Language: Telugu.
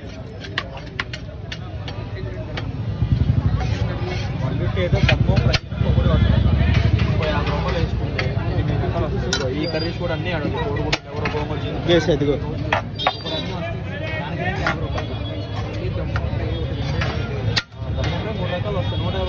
అయితే తక్కువ ప్రైస్ ఒకటి వస్తుంది. 50 రూపాయలు వేసుకుంటే 8 రకాలు వస్తుంది. ఈ కర్రీస్ కూడా అన్నీ అడగదు. కోడిగుడ్డు ఎవరు గోంగూర చేసి అదిగో ఇప్పుడు అన్నీ వస్తాయి. దానికి 50 రూపాయలు. 3 రకాలు వస్తాయి. 150